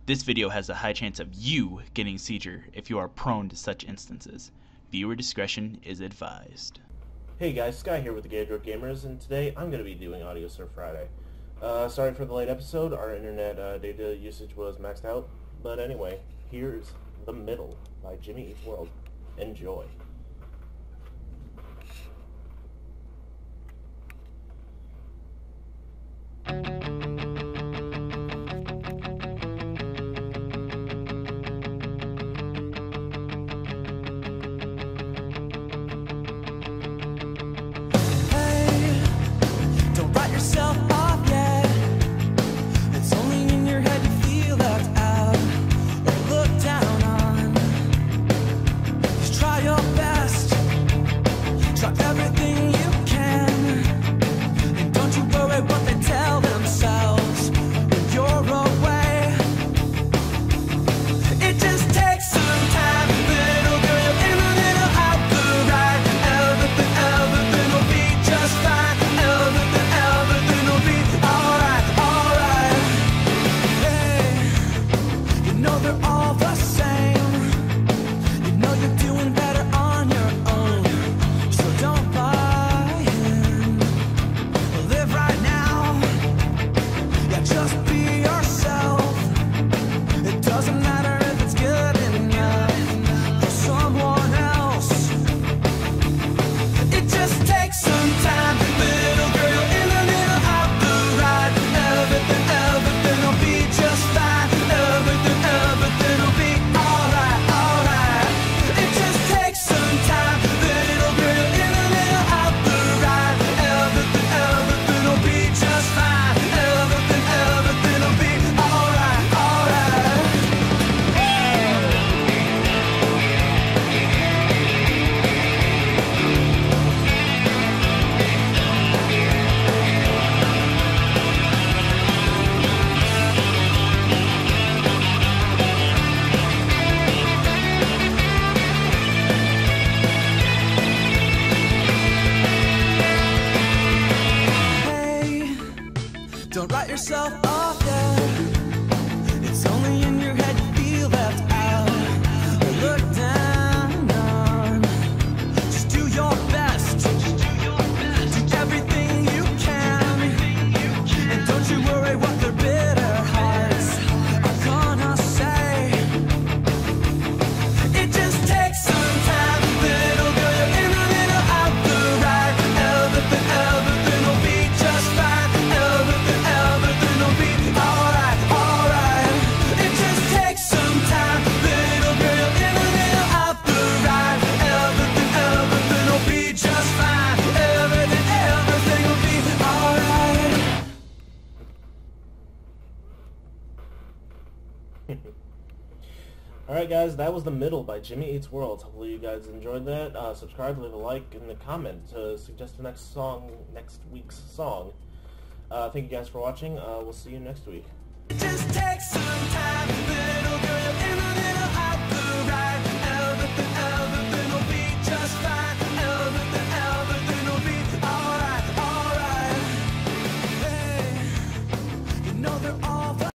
This video has a high chance of you getting a seizure if you are prone to such instances. Viewer discretion is advised. Hey guys, Sky here with the Gadget Gamers, and today I'm going to be doing Audio Surf Friday. Sorry for the late episode, our internet data usage was maxed out, but anyway, here's The Middle by Jimmy Eats World. Enjoy. Don't write yourself off yet. It's only in your head you feel left out or looked down on. Just do your best. Do everything you can. And don't you worry what their bitter hearts are gonna say. It just takes some time, little girl. You're in a little out the right. Everything will be just fine. Alright guys, that was The Middle by Jimmy Eats World. Hopefully you guys enjoyed that. Subscribe, leave a like, and a comment to suggest the next week's song. Thank you guys for watching. We'll see you next week. It just takes some time, little girl, in a little out the right. Everything will be just fine. Everything will be alright. Hey, you know they're all